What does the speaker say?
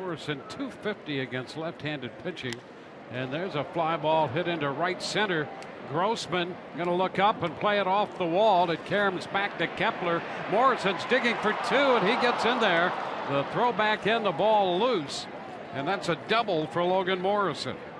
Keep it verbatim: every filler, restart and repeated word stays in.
Morrison, two fifty against left-handed pitching. And there's a fly ball hit into right center. Grossman going to look up and play it off the wall. It caroms back to Kepler. Morrison's digging for two, and he gets in there. The throw back in, the ball loose. And that's a double for Logan Morrison.